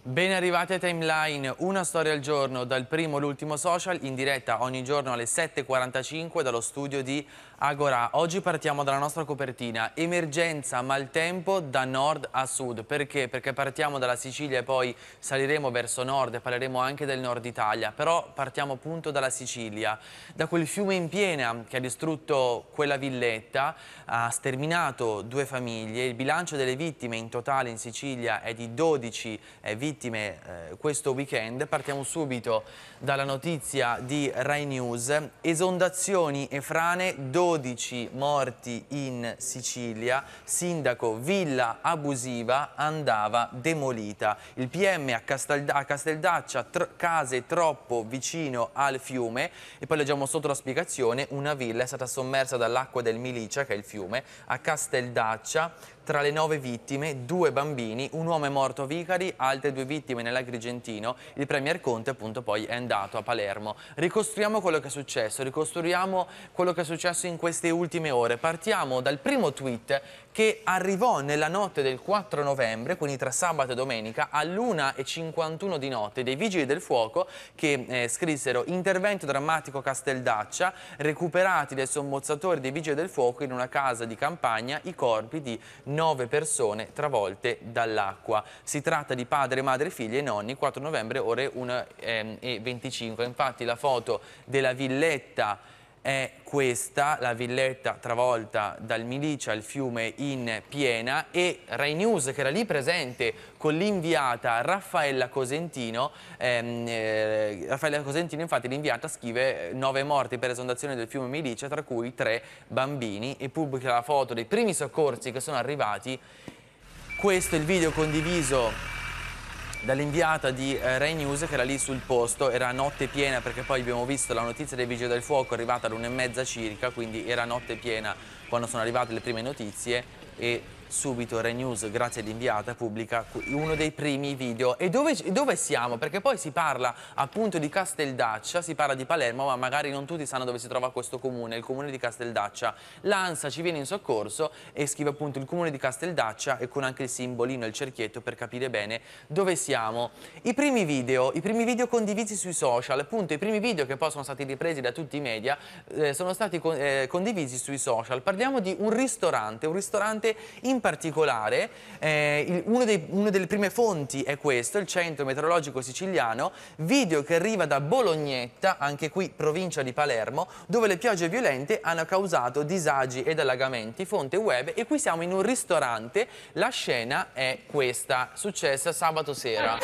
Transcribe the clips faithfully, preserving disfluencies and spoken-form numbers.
Ben arrivati a Timeline, una storia al giorno, dal primo all'ultimo social, in diretta ogni giorno alle sette e quarantacinque dallo studio di Agora. Oggi partiamo dalla nostra copertina, emergenza maltempo da nord a sud. Perché? Perché partiamo dalla Sicilia e poi saliremo verso nord e parleremo anche del nord Italia. Però partiamo appunto dalla Sicilia, da quel fiume in piena che ha distrutto quella villetta, ha sterminato due famiglie. Il bilancio delle vittime in totale in Sicilia è di dodici eh, vittime vittime eh, questo weekend. Partiamo subito dalla notizia di Rai News. Esondazioni e frane, dodici morti in Sicilia. Sindaco, villa abusiva andava demolita. Il P M a, Castel, a Casteldaccia, tr case troppo vicino al fiume. E poi leggiamo sotto la spiegazione: una villa è stata sommersa dall'acqua del Milicia, che è il fiume, a Casteldaccia. Tra le nove vittime, due bambini, un uomo è morto a Vicari, altre due vittime nell'Agrigentino. Il Premier Conte appunto poi è andato a Palermo. Ricostruiamo quello che è successo, ricostruiamo quello che è successo in queste ultime ore. Partiamo dal primo tweet che arrivò nella notte del quattro novembre, quindi tra sabato e domenica, all'una e cinquantuno di notte, dei Vigili del Fuoco che eh, scrissero: intervento drammatico Casteldaccia, recuperati dai sommozzatore dei Vigili del Fuoco in una casa di campagna i corpi di nove persone travolte dall'acqua. Si tratta di padre, madre, figli e nonni. Quattro novembre, ore una e venticinque. Infatti la foto della villetta è questa, la villetta travolta dal Milicia, il fiume in piena, e Rai News, che era lì presente con l'inviata Raffaella Cosentino, ehm, eh, Raffaella Cosentino infatti l'inviata scrive: nove morti per esondazione del fiume Milicia, tra cui tre bambini, e pubblica la foto dei primi soccorsi che sono arrivati. Questo è il video condiviso dall'inviata di eh, Rai News, che era lì sul posto. Era notte piena, perché poi abbiamo visto la notizia dei Vigili del Fuoco arrivata all'una e mezza circa, quindi era notte piena quando sono arrivate le prime notizie, e subito Rai News, grazie all'inviata, pubblica uno dei primi video. E dove, dove siamo? Perché poi si parla appunto di Casteldaccia, si parla di Palermo, ma magari non tutti sanno dove si trova questo comune, il comune di Casteldaccia. L'ANSA ci viene in soccorso e scrive appunto il comune di Casteldaccia, e con anche il simbolino e il cerchietto per capire bene dove siamo. I primi video, i primi video condivisi sui social, appunto i primi video che poi sono stati ripresi da tutti i media, eh, sono stati con, eh, condivisi sui social. Parliamo di un ristorante, un ristorante in particolare, eh, il, uno dei, una delle prime fonti è questo, il Centro Meteorologico Siciliano, video che arriva da Bolognetta, anche qui provincia di Palermo, dove le piogge violente hanno causato disagi ed allagamenti, fonte web, e qui siamo in un ristorante. La scena è questa, successa sabato sera.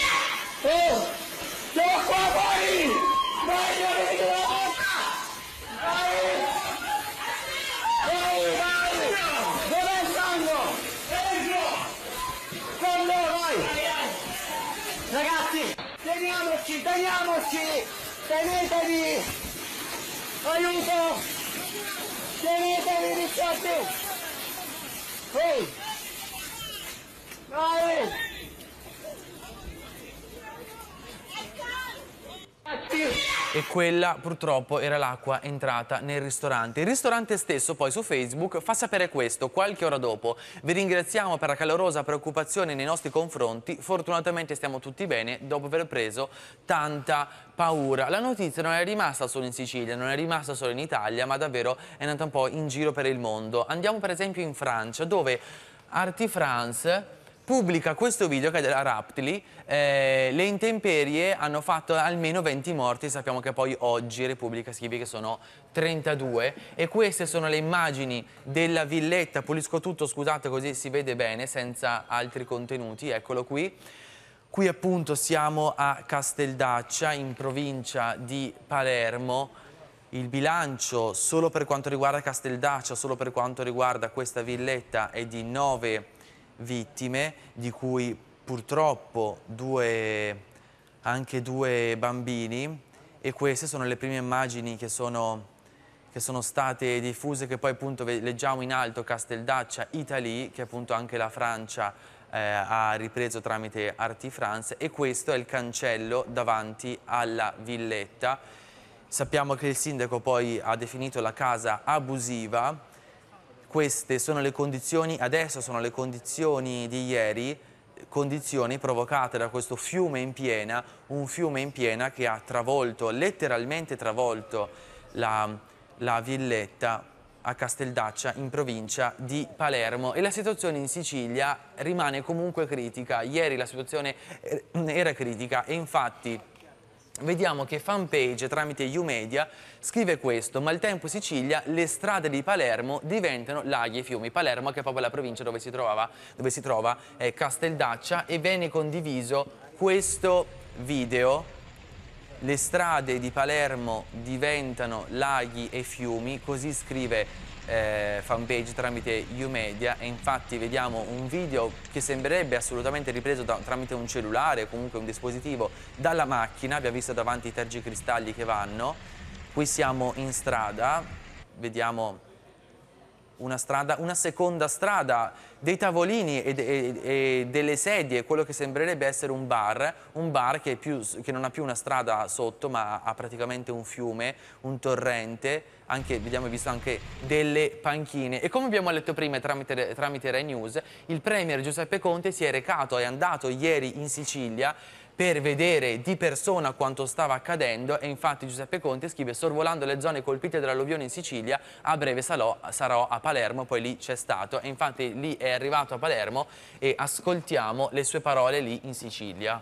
Oh, siamo qua fuori! Vai, vai, vai! Ragazzi, teniamoci, teniamoci, tenetevi, aiuto, tenetevi, ricciati, ehi, dai, E quella purtroppo era l'acqua entrata nel ristorante. Il ristorante stesso poi su Facebook fa sapere questo qualche ora dopo: vi ringraziamo per la calorosa preoccupazione nei nostri confronti, fortunatamente stiamo tutti bene dopo aver preso tanta paura. La notizia non è rimasta solo in Sicilia, non è rimasta solo in Italia, ma davvero è andata un po' in giro per il mondo. Andiamo per esempio in Francia, dove Arti France pubblica questo video che è della Raptly. Eh, le intemperie hanno fatto almeno venti morti, sappiamo che poi oggi Repubblica scrive che sono trentadue, e queste sono le immagini della villetta. Pulisco tutto, scusate, così si vede bene senza altri contenuti. Eccolo qui. Qui appunto siamo a Casteldaccia, in provincia di Palermo. Il bilancio solo per quanto riguarda Casteldaccia, solo per quanto riguarda questa villetta, è di nove vittime, di cui purtroppo due, anche due bambini. E queste sono le prime immagini che sono, che sono state diffuse, che poi appunto leggiamo in alto: Casteldaccia Italy, che appunto anche la Francia eh, ha ripreso tramite Arti France. E questo è il cancello davanti alla villetta. Sappiamo che il sindaco poi ha definito la casa abusiva. Queste sono le condizioni, adesso sono le condizioni di ieri. condizioni provocate da questo fiume in piena, un fiume in piena che ha travolto, letteralmente travolto la, la villetta a Casteldaccia in provincia di Palermo, e la situazione in Sicilia rimane comunque critica. Ieri la situazione era critica e infatti vediamo che Fanpage tramite YouMedia scrive questo: Maltempo Sicilia, le strade di Palermo diventano laghi e fiumi. Palermo, che è proprio la provincia dove si, trovava, dove si trova eh, Casteldaccia, e viene condiviso questo video. Le strade di Palermo diventano laghi e fiumi, così scrive eh, Fanpage tramite YouMedia, e infatti vediamo un video che sembrerebbe assolutamente ripreso da, tramite un cellulare o comunque un dispositivo dalla macchina. Abbiamo visto davanti i tergicristalli che vanno. Qui siamo in strada, vediamo una strada, una seconda strada, dei tavolini e, de, e delle sedie, quello che sembrerebbe essere un bar, un bar che, è più, che non ha più una strada sotto, ma ha praticamente un fiume, un torrente. Anche, vediamo, visto anche delle panchine. E come abbiamo letto prima tramite, tramite Rai News, il premier Giuseppe Conte si è recato, è andato ieri in Sicilia per vedere di persona quanto stava accadendo, e infatti Giuseppe Conte scrive: sorvolando le zone colpite dall'alluvione in Sicilia, a breve sarò, sarò a Palermo. Poi lì c'è stato, e infatti lì è arrivato a Palermo, e ascoltiamo le sue parole lì in Sicilia.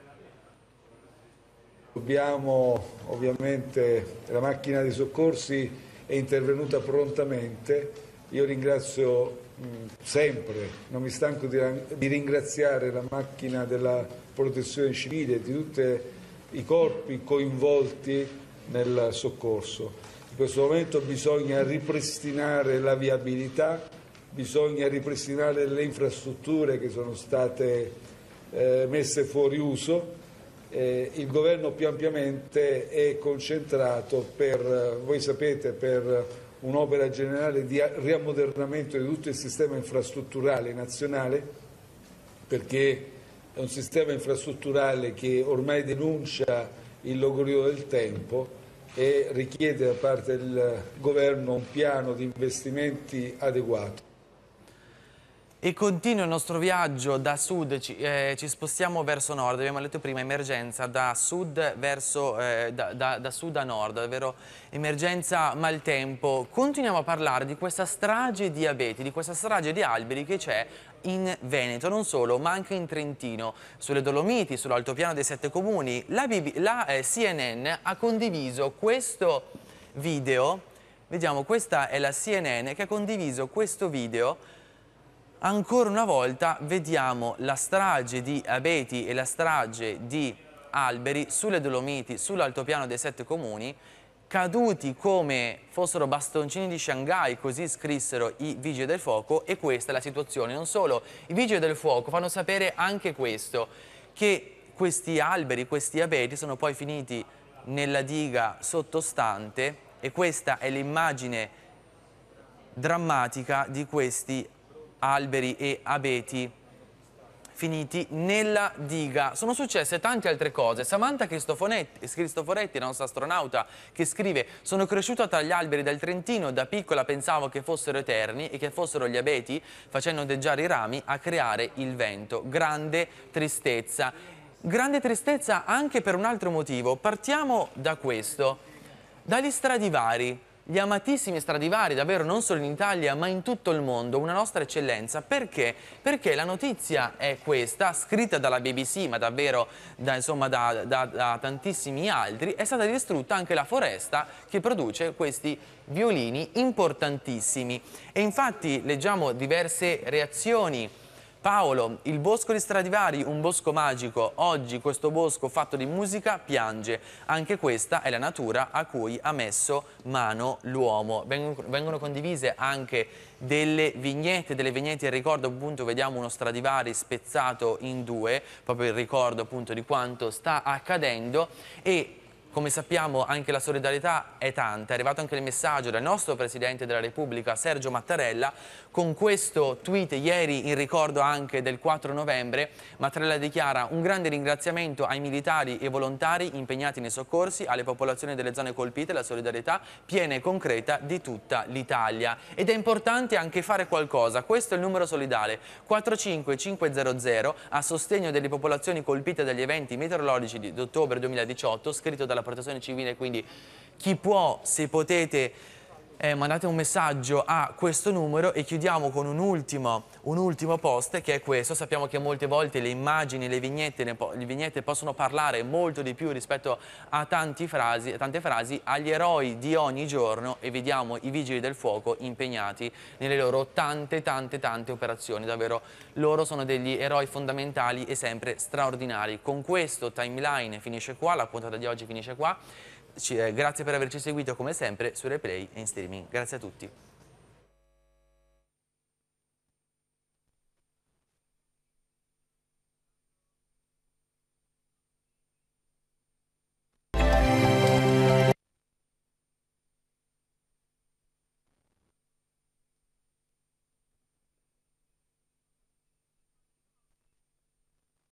Dobbiamo, ovviamente, la macchina dei soccorsi è intervenuta prontamente. Io ringrazio mh, sempre, non mi stanco di, di ringraziare la macchina della Protezione Civile, di tutti i corpi coinvolti nel soccorso. In questo momento bisogna ripristinare la viabilità, bisogna ripristinare le infrastrutture che sono state eh, messe fuori uso. Eh, il governo più ampiamente è concentrato per, voi sapete, per un'opera generale di riammodernamento di tutto il sistema infrastrutturale nazionale, perché è un sistema infrastrutturale che ormai denuncia il logorio del tempo e richiede da parte del governo un piano di investimenti adeguato. E continua il nostro viaggio da sud, ci, eh, ci spostiamo verso nord. Abbiamo letto prima emergenza da sud, verso, eh, da, da, da sud a nord, davvero emergenza maltempo. Continuiamo a parlare di questa strage di abeti, di questa strage di alberi che c'è in Veneto, non solo, ma anche in Trentino, sulle Dolomiti, sull'altopiano dei sette comuni. La, B B, la eh, C N N ha condiviso questo video. Vediamo, questa è la C N N che ha condiviso questo video. Ancora una volta vediamo la strage di abeti e la strage di alberi sulle Dolomiti, sull'altopiano dei sette comuni, caduti come fossero bastoncini di Shanghai, così scrissero i Vigili del Fuoco, e questa è la situazione. Non solo, i Vigili del Fuoco fanno sapere anche questo, che questi alberi, questi abeti sono poi finiti nella diga sottostante, e questa è l'immagine drammatica di questi alberi e abeti finiti nella diga. Sono successe tante altre cose. Samantha Cristoforetti, la nostra astronauta, che scrive: sono cresciuta tra gli alberi del Trentino, da piccola pensavo che fossero eterni e che fossero gli abeti, facendo ondeggiare i rami, a creare il vento. Grande tristezza. Grande tristezza anche per un altro motivo. Partiamo da questo, dagli Stradivari. Gli amatissimi Stradivari, davvero non solo in Italia ma in tutto il mondo, una nostra eccellenza. Perché? Perché la notizia è questa, scritta dalla B B C, ma davvero da, insomma, da, da, da tantissimi altri. È stata distrutta anche la foresta che produce questi violini importantissimi. E infatti leggiamo diverse reazioni. Paolo, il bosco di Stradivari, un bosco magico. Oggi questo bosco fatto di musica piange. Anche questa è la natura a cui ha messo mano l'uomo. Vengono condivise anche delle vignette, delle vignette in ricordo, appunto, vediamo uno Stradivari spezzato in due, proprio il ricordo appunto di quanto sta accadendo. E Come sappiamo anche la solidarietà è tanta, è arrivato anche il messaggio del nostro Presidente della Repubblica Sergio Mattarella con questo tweet ieri in ricordo anche del quattro novembre. Mattarella dichiara un grande ringraziamento ai militari e volontari impegnati nei soccorsi, alle popolazioni delle zone colpite, la solidarietà piena e concreta di tutta l'Italia. Ed è importante anche fare qualcosa, questo è il numero solidale quattro cinque cinque zero zero a sostegno delle popolazioni colpite dagli eventi meteorologici di ottobre duemiladiciotto, scritto dalla Protezione Civile, quindi chi può, se potete, eh, mandate un messaggio a questo numero. E chiudiamo con un ultimo, un ultimo post che è questo. Sappiamo che molte volte le immagini, le vignette, le, le vignette possono parlare molto di più rispetto a, tanti frasi, a tante frasi, agli eroi di ogni giorno, e vediamo i vigili del fuoco impegnati nelle loro tante tante tante operazioni. Davvero loro sono degli eroi fondamentali e sempre straordinari. Con questo Timeline finisce qua, la puntata di oggi finisce qua. Ci, eh, grazie per averci seguito come sempre su Replay e in streaming. Grazie a tutti.